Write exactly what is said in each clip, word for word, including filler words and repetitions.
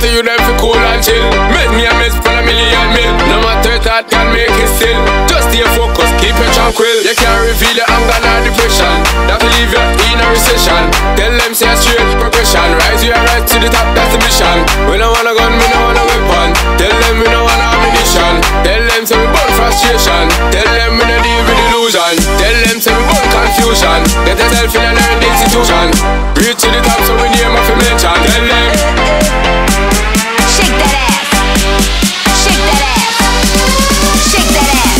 say you them fi cool and chill. Make me a mess for a million mil. No matter that can make it still. Just stay focused, keep it tranquil. You can't reveal your anger nor depression. That will leave you in a recession. Tell them say a straight progression. Rise you right to the top, that's the mission. We don't want a gun, we don't want a weapon. Tell them we don't want ammunition. Tell them say we burn frustration. Tell them we don't deal with illusion. Tell them say we burn confusion. Get yourself in a learned institution. Reach to the top so we name off a mention. Tell them shake that ass. Shake that ass. Shake that ass.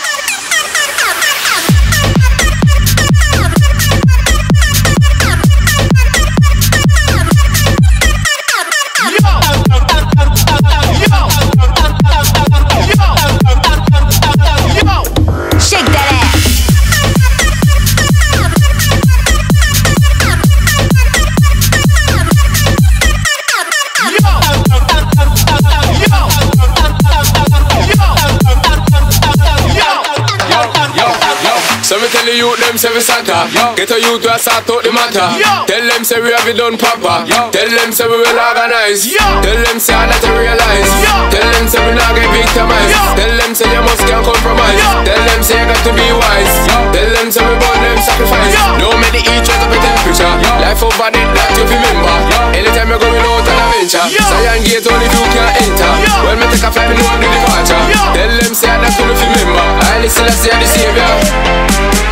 so me tell the youth them say we Santa. Get a youth to sort out the matter. Tell them say we have it done proper. Tell them say we well organized. Tell them say I let you realize. Tell them say we not get victimized. Tell them say you must can't compromise. Tell them say you got to be wise. Tell them say we born them sacrifice. No make the each other with temperature. Life over it that you remember. Anytime you're going out on a venture, Zion gate only you can enter. When me take a flight me know the departure. Tell them say I that you remember. I listen I say the savior.